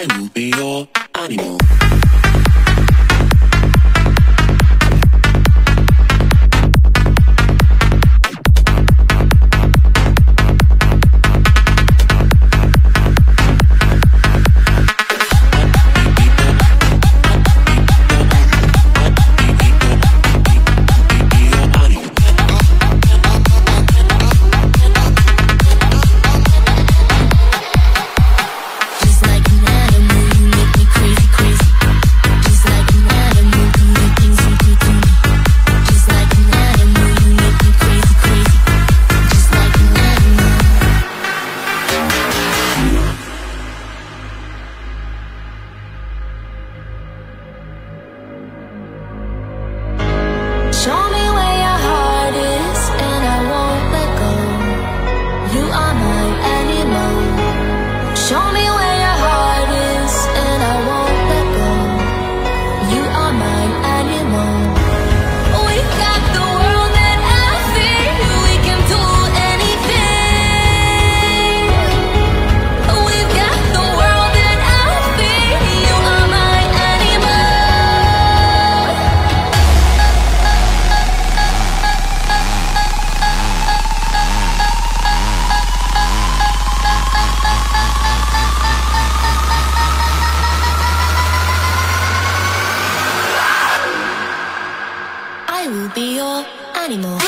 I will be your animal. Show me where your heart is, and I won't let go. You are my animal. Show me where your heart is, and I won't let go. You are my animal. We got the world at our feet. We can do anything. We've got the world at our feet. You are my animal. I will be your animal.